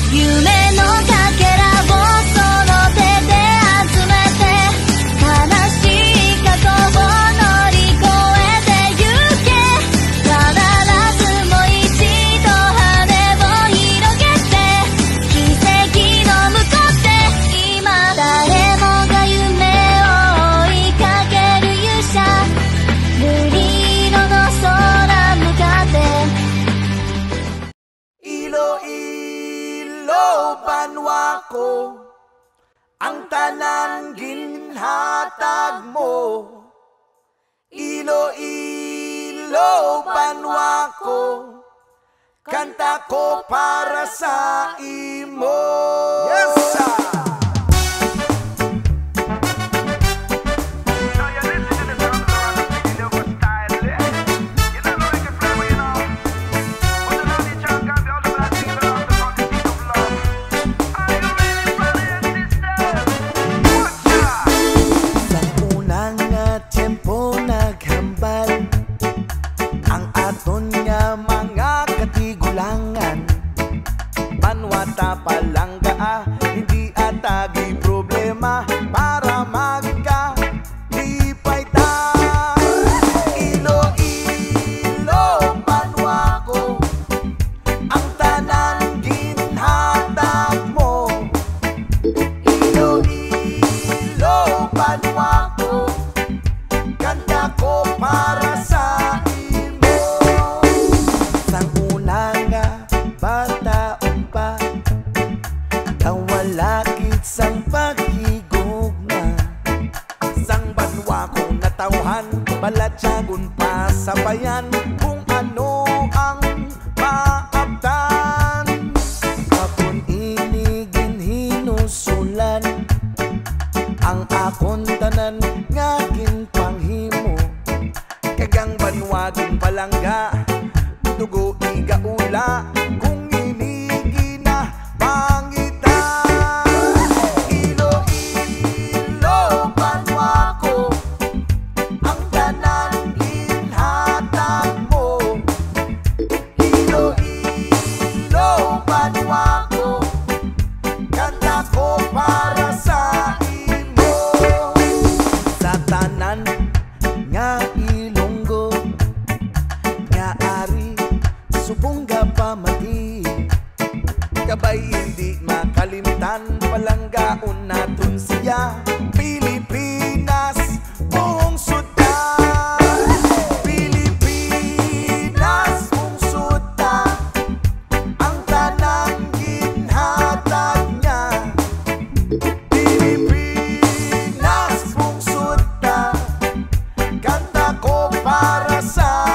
ang tanan ginhatag mo. Iloilo, banwa ko, kanta ko para sa imo. Yes, sir! Palangga, hindi atagi problema para magkalipay ta. Iloilo, banwa ko, ang tanan ginhatag mo. Iloilo, banwa ko, kanta ko para sa imo. Sang una nga bata pa, walakit sang paghigugma, sang banwa kong natauhan, balatyagon pa sa bayan, kung ano ang maabtan. Akon inigin hinusulan, ang akon tanan nga ginpanghimo, kagang banwa kong palangga, dugo igaula, kung inigin na pangit. Subongga pamati, kabay hindi makalimtan, palanggaon naton siya, Pilipinas, buong sudan. Pilipinas, buong sudan, ang tanang ginhatag niya. Pilipinas, buong sudan, kanta ko para sa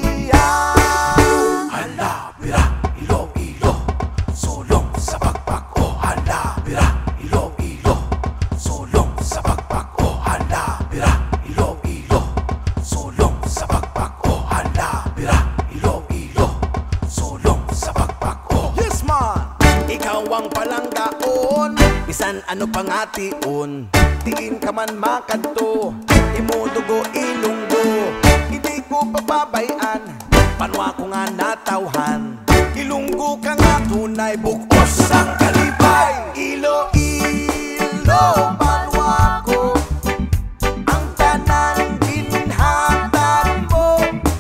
ang palanggaon, bisan ano pangation, diin ka man makadto, imudugo ilunggo, hindi ko papabayan, panwa ko nga natawhan, ilunggo ka nga tunay, bukos ang kalipay. Iloilo, banwa ko, ang tanan ginhatag mo.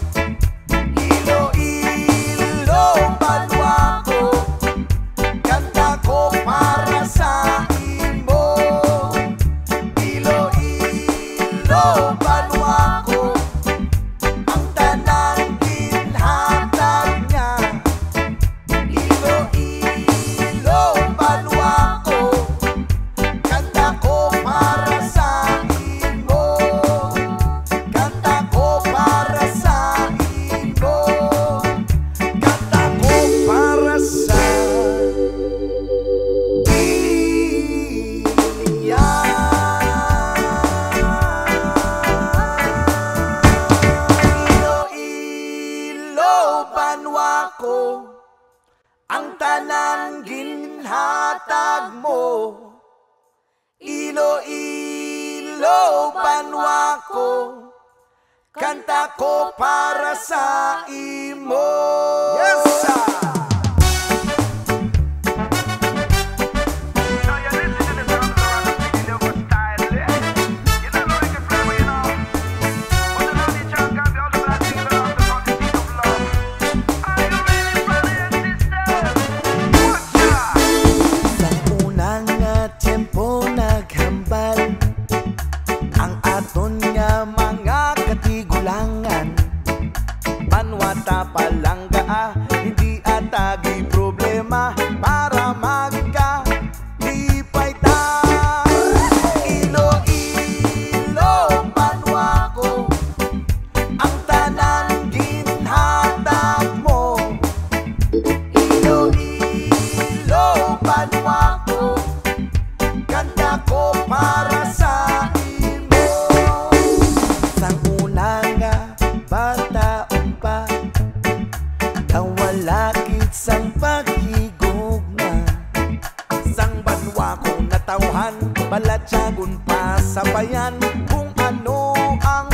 Iloilo, banwa ko, kanta ko para sa imo. Iloilo, banwa ko, ang tanan ginhatag niya. Iloilo, banwa ko, kanta ko para sa imo. Kanta ko para sa imo. Kanta ko para sa ko, ang tanan ginhatag mo. Iloilo, banwa ko, kanta ko para sa imo. Yes, sir! natauhan, balatsagon pa sa bayan kung ano ang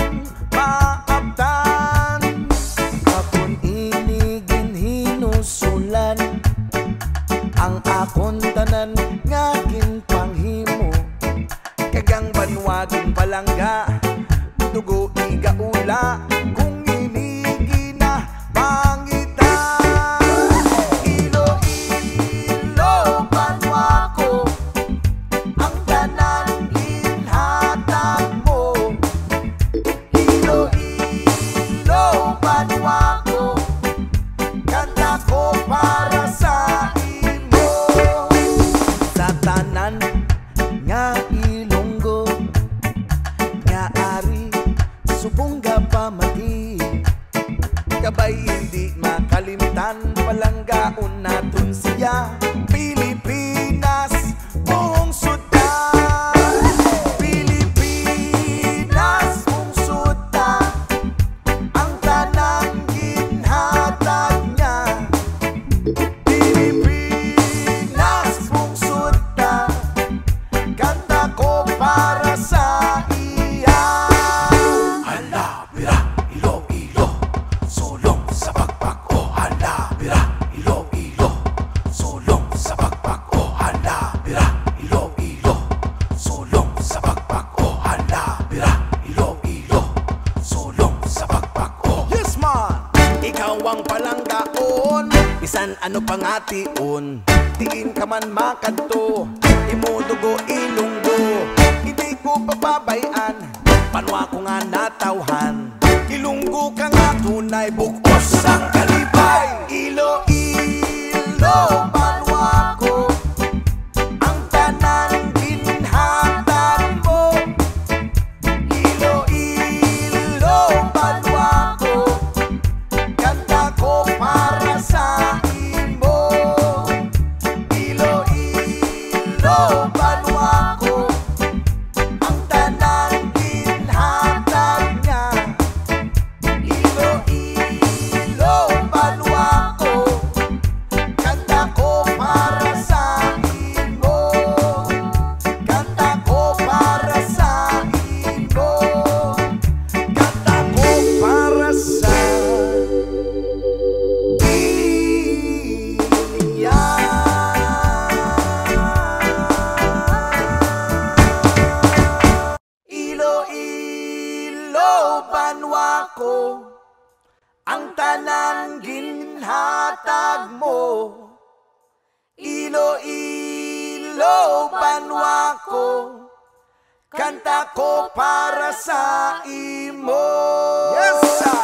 maabtan. Akon inigin hinusulan ang akon tanan nga ginpanghimo, kagang banwagong palangga dugo igaula kung inigi na pangitan. Iloilo banwa ko ang tanan ginhatag mo. Iloilo banwa ko kanta ko para sa imo. Sa tanan nga Ilonggo nga ari subongga pamati, kabay hindi makalimtan palanggaon naton siya. Pilipinas buong sudan, Pilipinas buong sudan ang tanang ginhatag niya. Pilipinas buong sudan kanta ko para sa iya. Hala, bira, Iloilo, sulong sa pagpag. Oh, hala, bira, Iloilo, sulong sa pagpag. Oh, hala, bira, Iloilo, sulong sa pagpag. Oh, hala, bira, Iloilo, sulong sa pagpag. Oh, yes man! Ikaw ang palanggaon, bisan ano pangation, diin ka man makadto, imudugo Ilonggo, hindi ko papabayan, panwa ko nga natauhan. Ilonggo ka nga tunay, bukos ang kalibay. Iloilo banwa ko ang tanan ginhatag mo. Iloilo banwa ko kanta ko para sa imo. Iloilo banwa ko ang tanan ginhatag niya. Iloilo banwa ko kanta ko para sa imo. Kanta ko para sa imo. Kanta ko para sa Iloilo banwa ko ang tanan ginhatag mo. Iloilo banwa ko kanta ko para sa imo. Yes sir!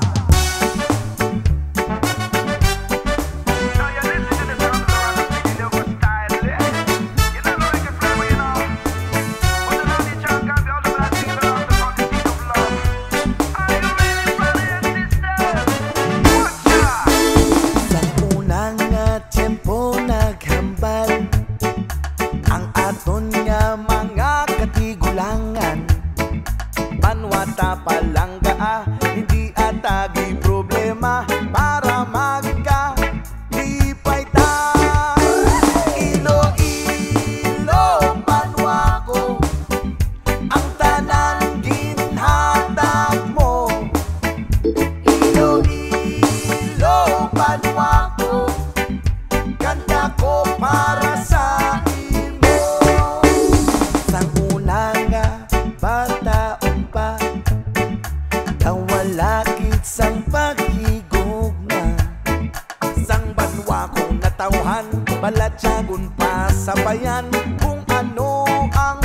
Sa unang nga tiyempo naghambal ang aton nga mga katigulangan. Banwata palangga hindi atagi problema para magkalipay ta. Iloilo banwa ko ang tanan ginhatag mo. Iloilo banwa ko kanta ko para sa imo. Sang una nga bataon pa, kawalakit sang paghigugma. Sang banwa kong natauhan, balatsagon pa sa bayan kung ano ang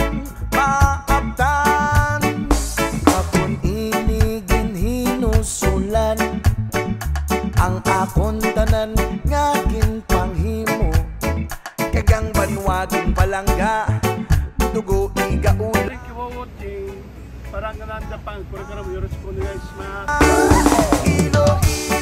maabtan. Akon inigin hinusulan ang akon tanan nga ginpanghimo, kagang banwagong palangga dugo igaula. Thank you for watching. Parang ganun Japan. これからもよろしくお願いします。 Iloilo